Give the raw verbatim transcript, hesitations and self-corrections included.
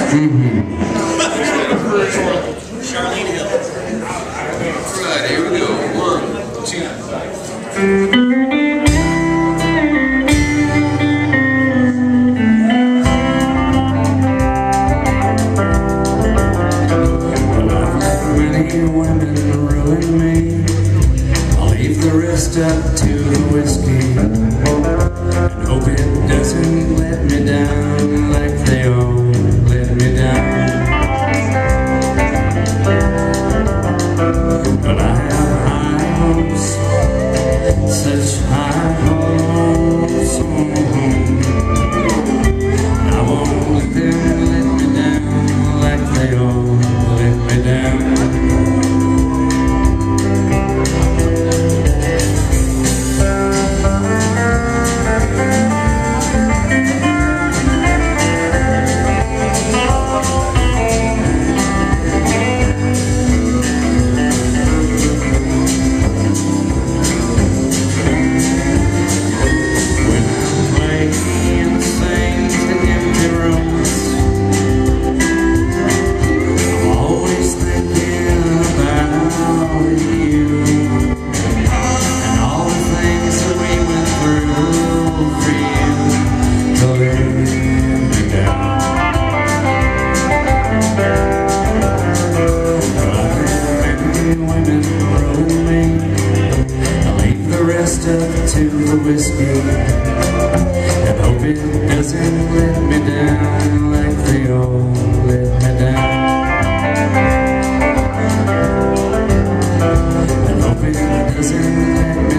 Charlene Hill. All right, here we go. One, two. Women ruin me. I'll leave the rest up to the whiskey and hope it doesn't let me down like they all let me down. But I have high hopes, such high hopes. I won't let them let me down like they all let me down. To the whiskey and hope it doesn't let me down like they all let me down. And hope it doesn't let me